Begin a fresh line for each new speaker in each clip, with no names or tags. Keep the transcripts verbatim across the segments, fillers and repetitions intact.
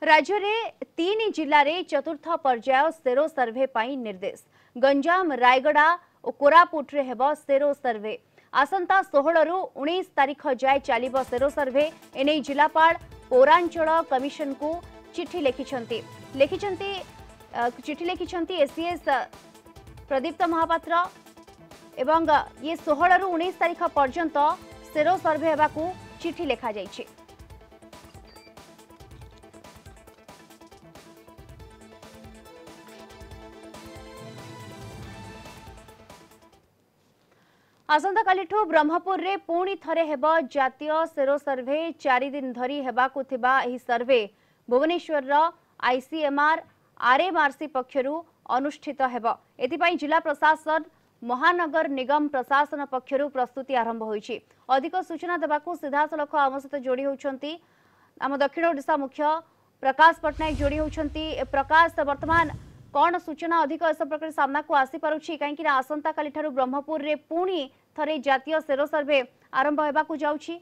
राज्य में तीन जिले में चतुर्थ पर्याय सेरो सर्वे पाई निर्देश। गंजाम, रायगड़ा और कोरापुट रे हेबो सेरो सर्वे। आसंता सोलह रु उन्नीस तारीख जाए चलिबो सेरो सर्वे। एने जिलापाल पौरांचल कमिशन को चिट्ठी लिखिछंती लिखिछंती चिट्ठी लिखिछंती एसीएस प्रदीप्त महापात्र एवं ये सोलह रु उन्नीस तारीख पर्यंत सेरो सर्वे हेबाकू चिट्ठी लिखा जाइछि। आसंता कालिठू ब्रह्मपुर रे पुणी थरे हेब जातीय सेरो सर्वे। चारि दिन धरी हेबाकू थिबा एही सर्वे भुवनेश्वर रो आईसीएमआर आरएमआरसी पक्षरु अनुष्ठित हेब। एथिपाई जिला प्रशासन महानगर निगम प्रशासन पक्षरु प्रस्तुति आरंभ होईछि। अधिक सूचना देबाकू सीधासलख आम सहित जोड़ी होउछंती आम दक्षिण ओडिशा मुख्य प्रकाश पटनायक जोड़ी होउछंती। प्रकाश, वर्तमान कौन सूचना अधिक इस प्रकार सामना को आसी पारुछि कहीं आसंता काली ठारू ब्रह्मपुर रे पुणी थरे जातीय सेरो सर्वे आरंभ हेबाकू जाउछि?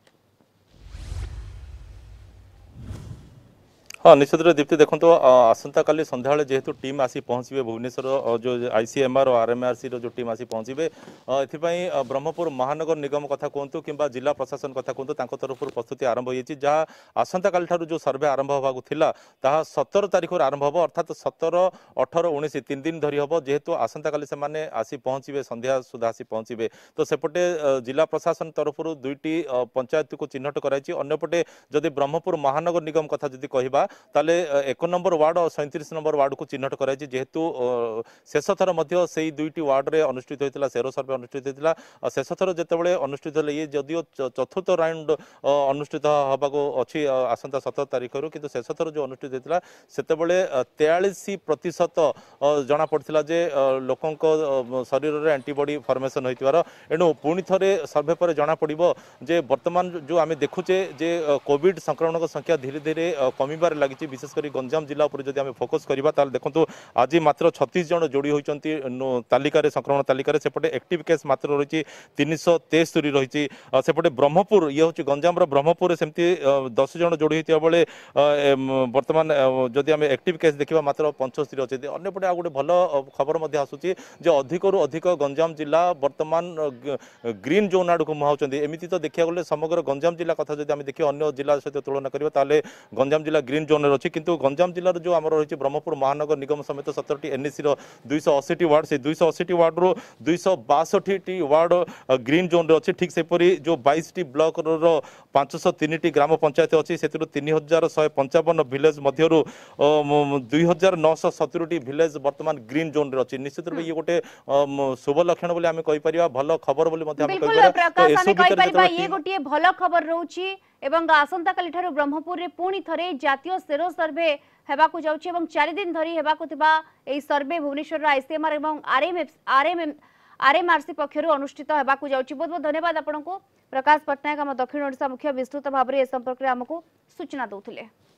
हाँ निश्चित दीप्ति देखो तो आसंता काली संध्या जेहेतु टीम आसी पहुँचे भुवनेश्वर जो आईसीएमआर और आरएमआरसी जो टीम आसी पहुँचे एथिपाई ब्रह्मपुर महानगर निगम कथा कहतु कि जिला प्रशासन कथा कहतु तांको तरफ प्रस्तुति आरंभ होती जहाँ आसंता काली ठारू जो सर्वे आरंभ होगा थिला ताहा सतर तारीख आरंभ हो अर्थात सतर अठर उन्नीस तीन दिन धरी हम जेहेतु आसंता काली से आसी पहुँचे संध्या सुधा आसी पहुँचे तो सेपटे जिला प्रशासन तरफ दुईटी पंचायत को चिन्हट कराई। अन्यपटे जदि ब्रह्मपुर महानगर निगम कथा जदि कहबा ताले एक नंबर वार्ड और सैंतीस नंबर वार्ड को चिन्हट कराई जेहेतु शेष थर मध्य से दुईटी वार्ड रे अनुष्ठित होता सेरो सर्वे अनुष्ठित होता। शेष थर जितेबाला अनुष्ठित होले ये जदियो चतुर्थ राउंड अनुष्ठित होगा अच्छी आसंता सतर तारीख रु किंतु शेष थर जो अनुष्ठित होता सेतेबेले तेयालीस प्रतिशत जना पड़ता जे लोकों शरीर में एंटीबॉडी फॉर्मेशन होइतिबार एणु पुणी थरे सर्वे पर जना पड़िबो जे वर्तमान जो आमे देखुचे जे कोविड संक्रमण संख्या धीरे धीरे कमिबार लगी विशेषकर गंजाम जिला पर जब फोकस करवा देखो आज मात्र छत्तीस जन जोड़ी होती तालिकार संक्रमण तालिकार सेपटे एक्टिव केस मात्र रही तीन सौ तेस्तरी रही सेपटे ब्रह्मपुर ये हूँ गंजाम ब्रह्मपुर सेमती दस जन जोड़ी होता बेले बर्तमान जदि आम एक्टिव केस देखा मात्र पंचस्तरी अच्छे। अंपटे आ गए भल खबर आसूँ अधिक रु अधिक गंजाम जिला बर्तमान ग्रीन जोन आड़ को मुहां एमती तो देखा गले समग्र गंजाम जिला कथा जब देखिए अन्य जिला सहित तुलना करवा गंजाम जिला ग्रीन जोन अच्छी किंतु गंजाम जिलार जो आम रही ब्रह्मपुर महानगर निगम समेत सतरटी एनएसी दुईश अशीटी वार्ड से दुईश अशीटी वार्ड रू दुईश बासठी वार्ड ग्रीन जोन अच्छी ठीक सेपरी जो बाईस टी ब्लॉक रो पांचश तीन टी ग्राम पंचायत अच्छी से तीन हजार शहे पंचावन भिलेज मध्य दुई हजार नौश सतुरी भिलेज बर्तमान ग्रीन जोन रे अच्छी। निश्चित रूप ये गोटे शुभ लक्षण बोली आमे कहि परिबा भल खबर बोली मध्ये आमे कहि
परिबा ये गोटे भल खबर रहउची एवं आसंता काली ठारू ब्रह्मपुर रे पुणी थरे जातीय सेरो सर्वे हेबाकू जाउची एवं चारि दिन धरी हेबाकू थिबा एई सर्वे भुवनेश्वर आईसीएमआर एवं आरएमएफ आरएमएम आरएमआरसी पक्षरु अनुष्ठित हेबाकू जाउची। बहुत बहुत धन्यवाद आपनको प्रकाश पटनायक हम दक्षिण ओडिशा मुख्य विस्तृत भाबरे ए संपर्क रे हमकू सूचना दउथिले।